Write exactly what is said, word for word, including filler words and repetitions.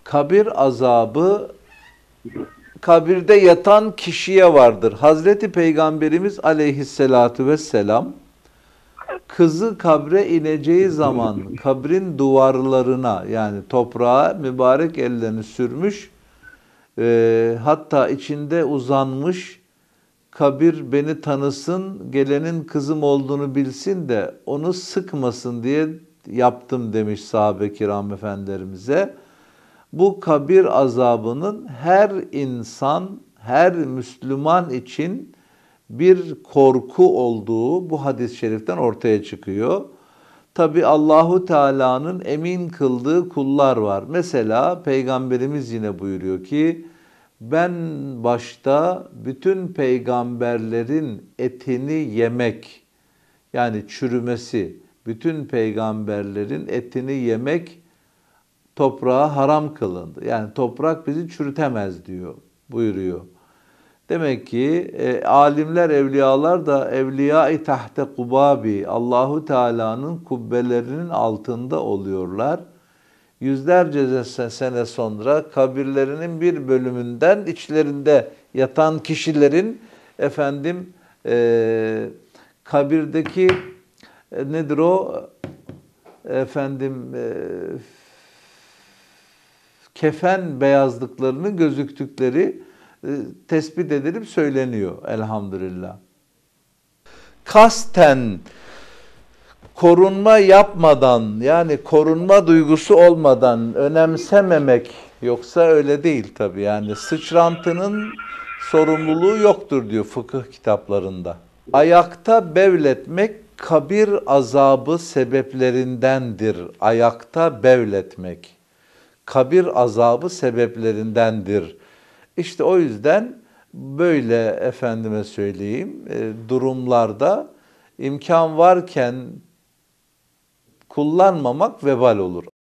kabir azabı kabirde yatan kişiye vardır. Hazreti Peygamberimiz aleyhissalatu vesselam kızı kabre ineceği zaman kabrin duvarlarına yani toprağa mübarek ellerini sürmüş, e, hatta içinde uzanmış, kabir beni tanısın, gelenin kızım olduğunu bilsin de onu sıkmasın diye yaptım demiş sahabe-i kiram efendilerimize. Bu kabir azabının her insan, her Müslüman için bir korku olduğu bu hadis-i şeriften ortaya çıkıyor. Tabi Allahu Teala'nın emin kıldığı kullar var. Mesela Peygamberimiz yine buyuruyor ki ben başta bütün peygamberlerin etini yemek, yani çürümesi, bütün peygamberlerin etini yemek toprağa haram kılındı. Yani toprak bizi çürütemez diyor, buyuruyor. Demek ki e, alimler, evliyalar da evliya-i tahte kubabi, Allahu Teala'nın kubbelerinin altında oluyorlar. Yüzlerce sene sonra kabirlerinin bir bölümünden içlerinde yatan kişilerin efendim e, kabirdeki e, nedir o efendim e, kefen beyazlıklarının gözüktükleri e, tespit edilip söyleniyor elhamdülillah. Kasten korunma yapmadan, yani korunma duygusu olmadan önemsememek, yoksa öyle değil tabii. Yani sıçrantının sorumluluğu yoktur diyor fıkıh kitaplarında. Ayakta bevletmek kabir azabı sebeplerindendir. Ayakta bevletmek kabir azabı sebeplerindendir. İşte o yüzden böyle efendime söyleyeyim durumlarda imkan varken kullanmamak vebal olur.